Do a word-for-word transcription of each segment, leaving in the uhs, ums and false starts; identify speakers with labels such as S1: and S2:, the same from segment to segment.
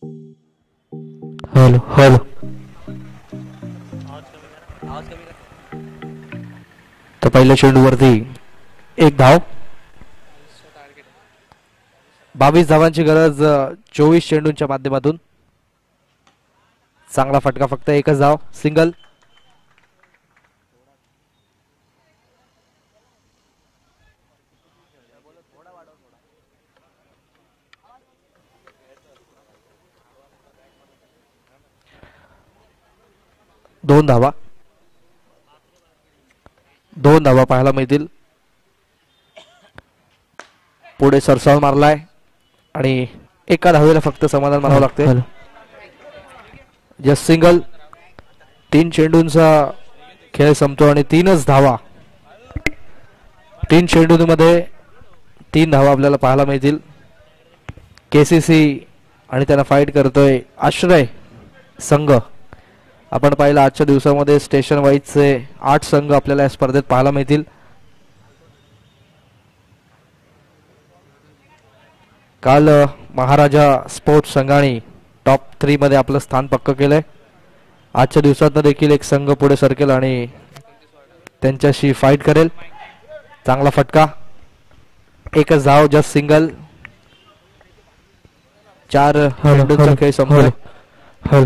S1: Hello hello. तर पहिल्या चेंडूवरती एक धाव. बावीस धावांची गरज चोवीस चेंडूंच्या माध्यमातून. चांगला फटका, फक्त एकच धाव, सिंगल. दोन धावा, दोन धावा पाहायला मिळतील. पुढे सरसाव मारलाय आणि एका धावेला फक्त समाधान मानावं लागते. Just single. तीन चेंडूंचा खेळ संपतो आणि तीनच धावा. तीन चेंडूंमध्ये तीन धावा आपल्याला पाहायला मिळतील. केसीसी आणि त्यांना फाईट करतोय आश्रय संघ. आपण पाहिलं आजच्या दिवसामध्ये स्टेशन वाईजचे आठ संघ आपल्याला या स्पर्धेत पाहायला मिळतील. काल महाराजा स्पोर्ट्स संघाने टॉप थ्री मध्ये आपलं स्थान पक्क केलंय. आजच्या दिवसात देखील एक संघ पुढे सरकेल आणि त्यांच्याशी फाईट करेल. चांगला फटका, एकच धाव, जस्ट सिंगल. चार चेंडूंचा खेळ संपला. हॅलो.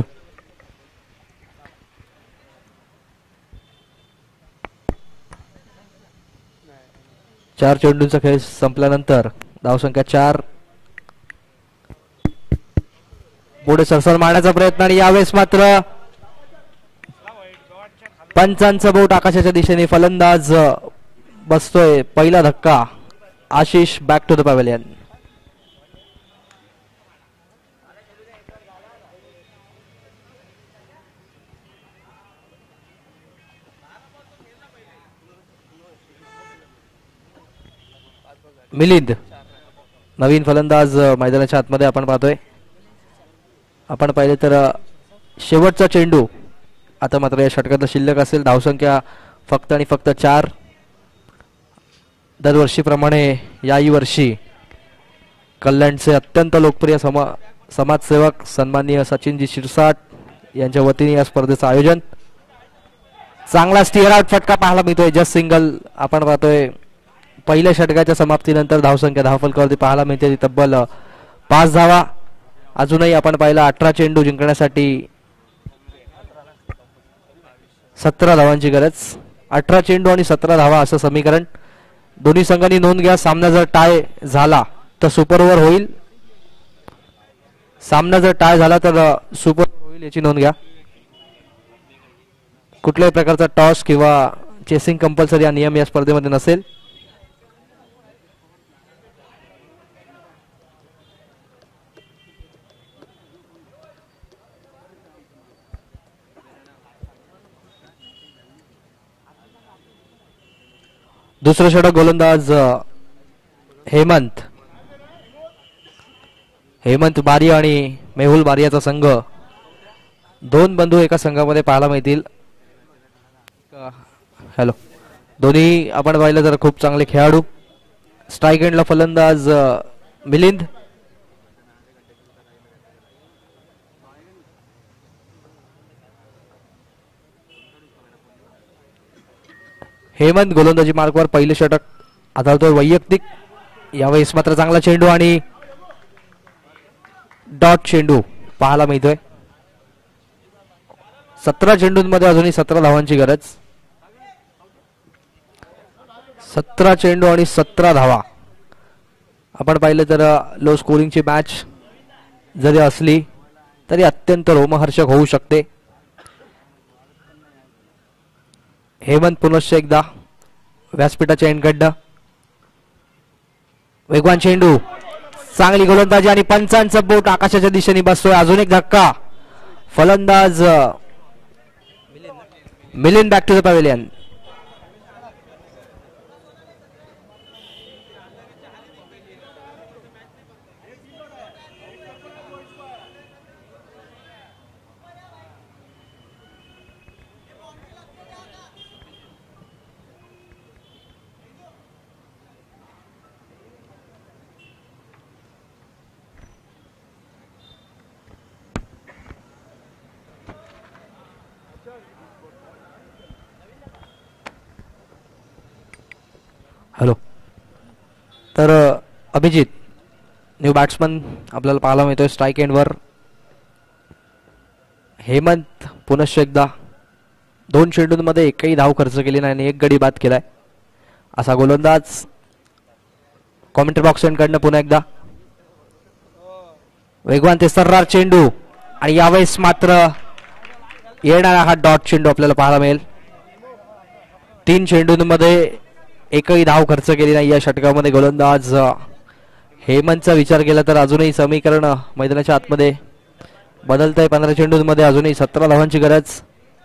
S1: चार चेंडूंचा खेळ संपल्यानंतर धावसंख्या चार. पुढे सरसर मारण्याचा प्रयत्न आणि यावेळेस मात्र पंचांचं बोट आकाशाच्या दिशेने. फलंदाज बसतोय. पहिला धक्का. Ashish back to the pavilion. Milind नवीन फलंदाज मैदानाच्या आतमध्ये आपण पाहतोय. आपण पाहिले तर शेवटचा चेंडू आता मात्र या षटकात शिल्लक असेल. धावसंख्या फक्त आणि फक्त चार. दरवर्षीप्रमाणे याही वर्षी कल्याणचे अत्यंत लोकप्रिय समा समाजसेवक सन्माननीय सचिनजी शिरसाट यांच्या वतीने या स्पर्धेचं आयोजन. चांगला स्टिअर आउट फटका पाहायला मिळतोय. Just single. आपण पाहतोय पहिल्या षटकाच्या समाप्तीनंतर धावसंख्या धावफलकावरती पाहायला मिळते ती तब्बल पाच धावा. अजूनही आपण पाहिला अठरा चेंडू जिंकण्यासाठी सतरा धावांची गरज. अठरा चेंडू आणि सतरा धावा असं समीकरण. दोन्ही संघांनी नोंद घ्या. सामना जर टाय झाला तर सुपर ओव्हर होईल. सामना जर टाय झाला तर सुपर ओव्हर होईल याची नोंद घ्या. कुठल्याही प्रकारचा टॉस किंवा चेसिंग कंपल्सरी हा नियम या स्पर्धेमध्ये नसेल. दुसरं षटक गोलंदाज हेमंत हेमंत बारिया आणि मेहुल बारियाचा संघ. दोन बंधू एका संघामध्ये पाहायला मिळतील. हॅलो. दोन्ही आपण पाहिलं तर खूप चांगले खेळाडू. स्ट्राईक एंडला फलंदाज मिलिंद. हेमंत गोलंदाजी मार्कवर पहिले षटक आधारतोय वैयक्तिक. यावेळेस मात्र चांगला चेंडू आणि डॉट चेंडू पाहायला मिळतोय. सतरा चेंडूंमध्ये अजूनही सतरा धावांची गरज. सतरा चेंडू आणि सतरा धावा. आपण पाहिलं तर लो स्कोरिंगची मॅच जरी असली तरी अत्यंत रोमहर्षक होऊ शकते. हेमंत पुनश्च एकदा व्यासपीठाच्या एंडकडनं. वेगवान चेंडू, चांगली गोलंदाजी आणि पंचांचं बोट आकाशाच्या दिशेने बसतोय. अजून एक धक्का. फलंदाज Milind back to the pavilion. तर अभिजित न्यू बॅट्समन आपल्याला पाहायला मिळतोय स्ट्राईक एंडवर. हेमंत पुनश्च एकदा दोन चेंडूंमध्ये एकही धाव खर्च केली नाही आणि एक गडी बाद केलाय असा गोलंदाज. कॉमेंट्री बॉक्स कडनं पुन्हा एकदा वेगवान ते सर्रार चेंडू आणि यावेळेस मात्र येणारा हा डॉट चेंडू आपल्याला पाहायला मिळेल. तीन चेंडूंमध्ये एकही धाव खर्च केली नाही या षटकामध्ये गोलंदाज हेमंतचा विचार केला तर अजूनही समीकरण मैदानाच्या आतमध्ये बदलत आहे. पंधरा चेंडूंमध्ये अजूनही सतरा धावांची गरज.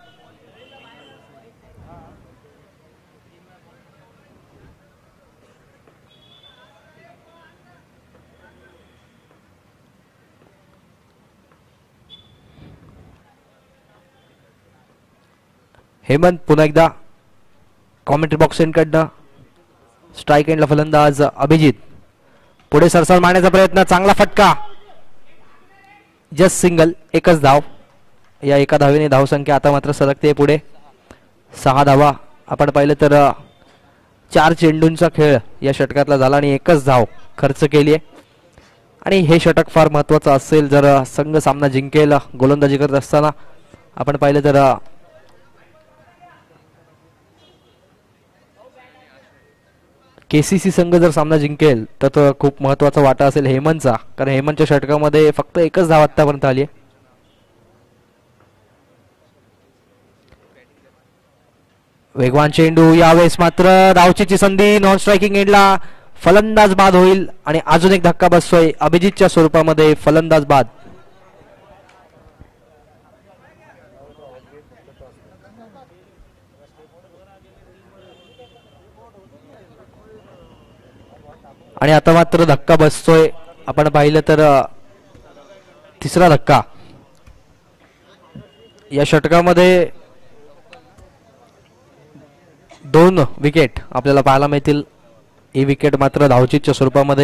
S1: हेमंत पुन्हा एकदा कॉमेंट्री बॉक्स कडनं स्ट्राईक एंडला फलंदाज अभिजित. पुढे सरसाल मारण्याचा प्रयत्न, चांगला फटका, जस्ट सिंगल, एकच धाव. या एका धावेने धावसंख्या आता मात्र सरकते पुढे सहा धावा. आपण पाहिलं तर चार चेंडूंचा खेळ या षटकातला झाला आणि एकच धाव खर्च केली आहे. आणि हे षटक फार महत्वाचं असेल जर संघ सामना जिंकेल. गोलंदाजी करत असताना आपण पाहिलं तर केसीसी संघ जर सामना जिंकेल तर तो खूप महत्वाचा वाटा असेल हेमंतचा, कारण हेमंतच्या षटकामध्ये फक्त एकच धाव आतापर्यंत आली आहे. वेगवान चेंडू, यावेळेस मात्र धावचीची संधी, नॉन स्ट्रायकिंग एंडला फलंदाज बाद होईल आणि अजून एक धक्का बसतोय अभिजितच्या स्वरूपामध्ये, फलंदाज बाद. आणि आता मात्र धक्का बसतोय, आपण पाहिलं तर तिसरा धक्का या षटकामध्ये. दोन विकेट आपल्याला पाहायला मिळतील, ही विकेट मात्र धावचीच्या स्वरूपामध्ये.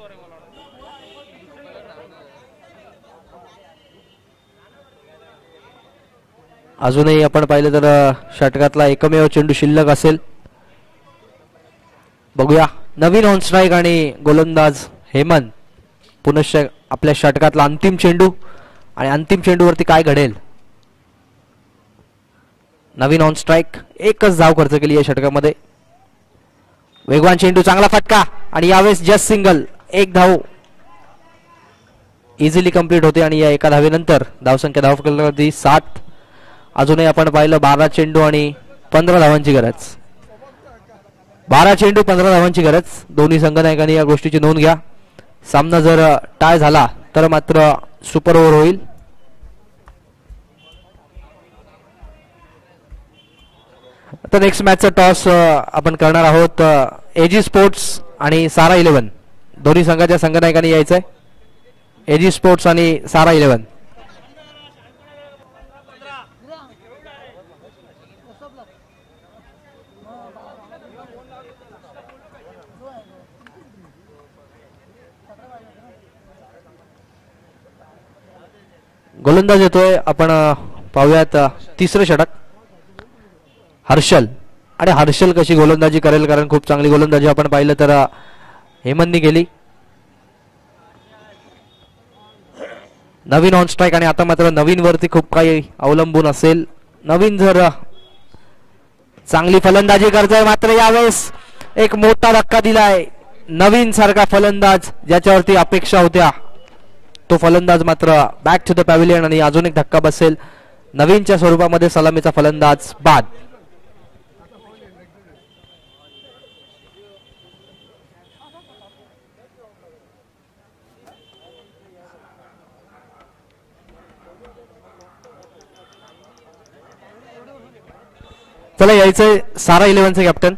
S1: अजूनही आपण पाहिलं तर षटकातला एकमेव चेंडू शिल्लक असेल. बघूया, नवीन ऑन स्ट्राईक आणि गोलंदाज हेमंत पुनश्च आपल्या षटकातला अंतिम चेंडू आणि अंतिम चेंडूवरती काय घडेल. नवीन ऑन स्ट्राईक, एकच धाव खर्च केली या षटकामध्ये. वेगवान चेंडू, चांगला फटका आणि यावेळेस जस्ट सिंगल, एक धाव इझिली कंप्लीट होते आणि या एका धावेनंतर धावसंख्या धाव फलकावरती सात. अजूनही आपण पाहिलं बारा चेंडू आणि पंधरा धावांची गरज. बारा चेंडू पंधरा धावांची गरज. दोन्ही संघनायकांनी या गोष्टीची नोंद घ्या. सामना जर टाय झाला तर मात्र सुपर ओव्हर होईल. तर नेक्स्ट मॅचचा टॉस आपण करणार आहोत. एजी स्पोर्ट्स आणि सारा इलेव्हन दोन्ही संघाच्या संघनायकांनी यायचंय. एजी स्पोर्ट्स आणि सारा इलेव्हन. गोलंदाज येतोय, आपण पाहूयात तिसरं षटक. हर्षल, आणि हर्षल कशी गोलंदाजी करेल, कारण खूप चांगली गोलंदाजी आपण पाहिलं तर हेमंतनी केली. नवीन ऑन स्ट्राईक आणि आता मात्र नवीन वरती खूप काही अवलंबून असेल. नवीन जर चांगली फलंदाजी करतोय, मात्र यावेळेस एक मोठा धक्का दिलाय. नवीन सारखा फलंदाज ज्याच्यावरती अपेक्षा होत्या तो फलंदाज मात्र बॅक टू द पॅव्हिलियन आणि अजून एक धक्का बसेल. नवीनच्या स्वरूपामध्ये सलामीचा फलंदाज बाद. चला यायचंय सारा इलेव्हनचे कॅप्टन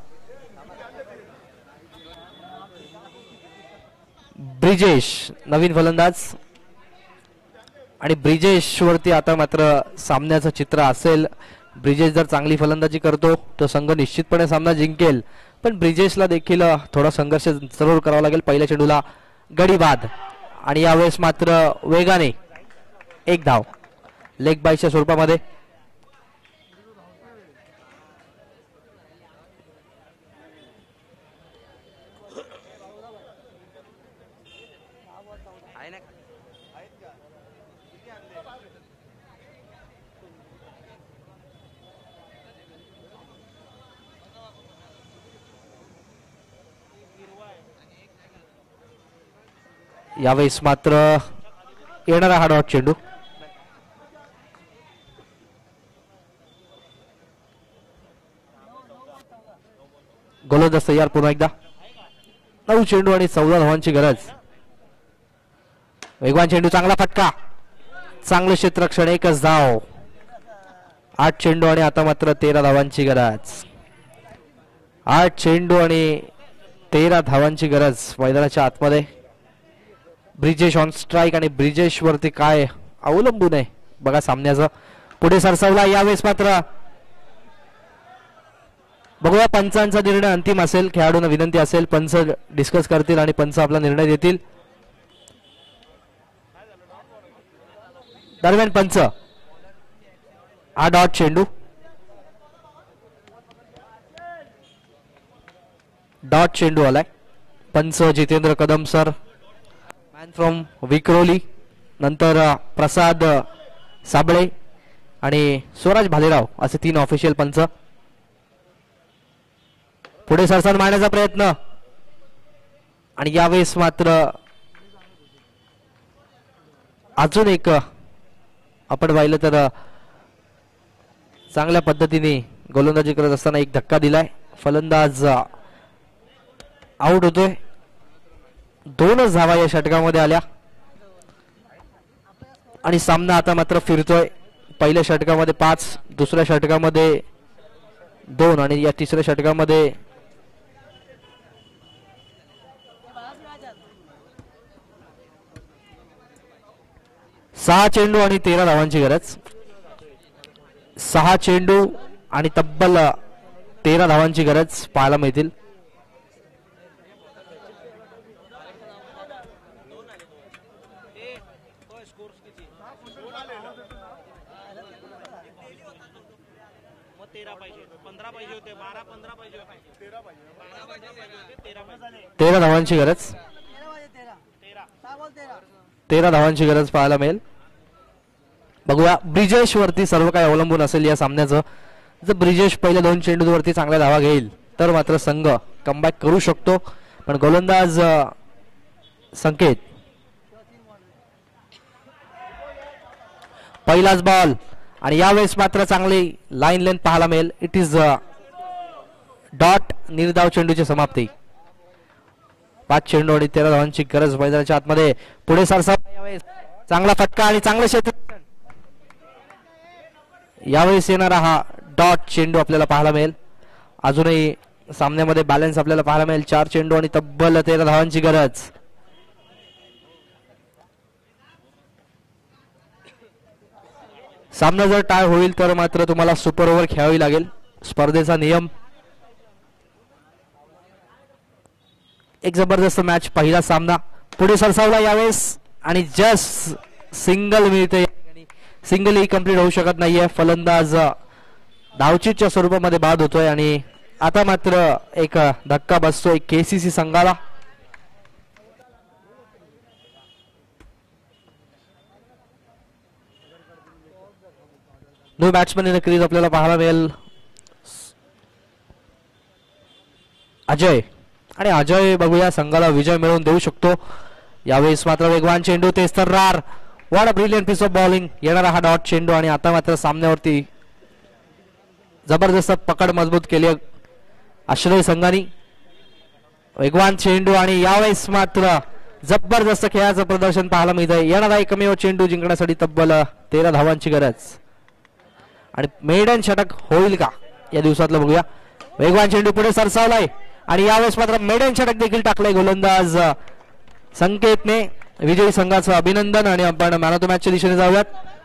S1: ब्रिजेश, नवीन फलंदाज. आणि ब्रिजेश वरती आता मात्र सामन्याचं चित्र असेल. ब्रिजेश जर चांगली फलंदाजी करतो तर संघ निश्चितपणे सामना जिंकेल, पण ब्रिजेशला देखील थोडा संघर्ष जरूर करावा लागेल. पहिल्या चेंडूला गडी बाद आणि यावेळेस मात्र वेगाने एक धाव लेग बायच्या स्वरूपामध्ये. यावेळेस मात्र येणारा हा डॉट चेंडू. गोलंदाज तयार पुन्हा एकदा. नऊ चेंडू आणि चौदा धावांची गरज. वेगवान चेंडू, चांगला फटका, चांगलं क्षेत्ररक्षण, एकच धाव. आठ चेंडू आणि आता मात्र तेरा धावांची गरज. आठ चेंडू आणि तेरा धावांची गरज मैदानाच्या आतमध्ये. ब्रिजेश ऑन स्ट्राईक आणि ब्रिजेश वरती काय अवलंबून आहे बघा सामन्याचं. पुढे सरसावला. यावेळेस मात्र बघूया पंचांचा निर्णय अंतिम असेल. खेळाडूंना विनंती असेल पंच डिस्कस करतील आणि पंच आपला निर्णय देतील. दरम्यान पंच हा डॉट चेंडू. डॉट चेंडू आलाय. पंच Jitendra Kadam sir, man from Vikhroli, नंतर प्रसाद साबळे आणि स्वराज भालेराव असे तीन ऑफिशियल पंच. पुढे सरसावून मारण्याचा प्रयत्न आणि यावेळेस मात्र अजून एक आपण पाहिलं तर चांगल्या पद्धतीने गोलंदाजी करत असताना एक धक्का दिलाय. फलंदाज आउट होतोय. दोनच धावा या षटकामध्ये आल्या आणि सामना आता मात्र फिरतोय. पहिल्या षटकामध्ये पाच, दुसऱ्या षटकामध्ये दोन आणि या तिसऱ्या षटकामध्ये सहा चेंडू आणि तेरा धावांची गरज. सहा चेंडू आणि तब्बल तेरा धावांची गरज पाहायला मिळतील. तेरा धावांची गरज. तेरा धावांची गरज पाहायला मिळेल. बघूया ब्रिजेश वरती सर्व काही अवलंबून असेल या सामन्याचं. जर ब्रिजेश पहिल्या दोन चेंडूवरती चांगल्या धावा घेईल तर मात्र संघ कमबॅक करू शकतो. पण गोलंदाज संकेत पहिलाच बॉल आणि यावेळेस मात्र चांगली लाईन लेंथ पाहायला मिळेल. It is dot. निर्धाव चेंडूची समाप्ती. पाच चेंडू आणि तेरा धावांची गरज मैदानाच्या आतमध्ये. पुढे सरसा. यावेळेस चांगला फटका आणि चांगलं क्षेत्र. यावेळेस येणारा हा डॉट चेंडू आपल्याला पाहायला मिळेल. अजूनही सामन्यामध्ये बॅलन्स आपल्याला पाहायला मिळेल. चार चेंडू आणि तब्बल तेरा धावांची गरज. सामना जर टाय होईल तर मात्र तुम्हाला सुपर ओव्हर खेळावी लागेल. स्पर्धेचा नियम. एक जबरदस्त मॅच. पहिला सामना पुढे सरसावला यावेळेस आणि जस्ट सिंगल मिळते. सिंगल ही कंप्लीट होऊ शकत नाहीये. फलंदाज धावचीच्या स्वरूपामध्ये बाद होतोय आणि आता मात्र एक धक्का बसतोय केसीसी संघाला. No batsman in the crease आपल्याला पाहायला मिळेल अजय. आणि अजय बघूया संघाला विजय मिळवून देऊ शकतो. यावेळेस मात्र वेगवान चेंडू. तेच तर रार. What a brilliant piece of bowling. येणारा हा डॉट चेंडू आणि आता मात्र सामन्यावरती जबरदस्त पकड मजबूत केली आश्रय संघानी. वेगवान चेंडू आणि यावेळेस मात्र जबरदस्त खेळाचं प्रदर्शन पाहायला मिळत आहे. येणारा एकमेव चेंडू जिंकण्यासाठी तब्बल तेरा धावांची गरज आणि मेडन षटक होईल का या दिवसातलं बघूया. वेगवान चेंडू पुढे सरसावलाय आणि यावेळेस मात्र मेडन षटक देखील टाकलंय गोलंदाज संकेतने. विजयी संघाचं अभिनंदन आणि आपण मॅन ऑफ द मॅचच्या दिशेने जाऊयात.